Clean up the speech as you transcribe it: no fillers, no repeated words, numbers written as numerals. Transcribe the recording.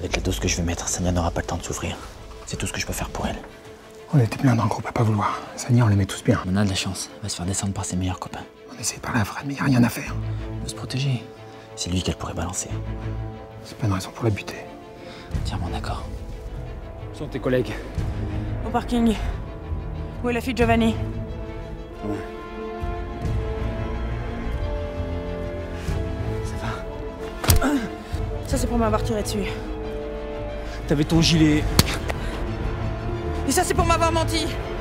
Avec la dose que je vais mettre, Sania n'aura pas le temps de s'ouvrir. C'est tout ce que je peux faire pour elle. On était plein dans le groupe à pas vouloir. Sania, on l'aimait tous bien. On a de la chance. Elle va se faire descendre par ses meilleurs copains. On essaie de parler à Fred, mais y a rien à faire. Il faut se protéger. C'est lui qu'elle pourrait balancer. C'est pas une raison pour la buter. Entièrement d'accord. Où sont tes collègues? Au parking. Où est la fille de Giovanni? Ouais. Ça va? Ça, c'est pour m'avoir tiré dessus. T'avais ton gilet. Et ça, c'est pour m'avoir menti.